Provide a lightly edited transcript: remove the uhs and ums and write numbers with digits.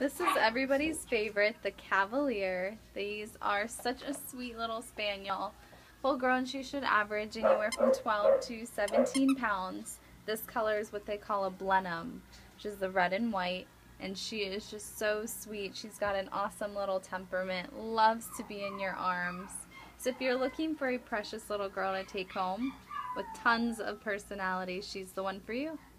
This is everybody's favorite, the Cavalier. These are such a sweet little spaniel. Full grown, she should average anywhere from 12 to 17 pounds. This color is what they call a Blenheim, which is the red and white. And she is just so sweet. She's got an awesome little temperament, loves to be in your arms. So if you're looking for a precious little girl to take home with tons of personality, she's the one for you.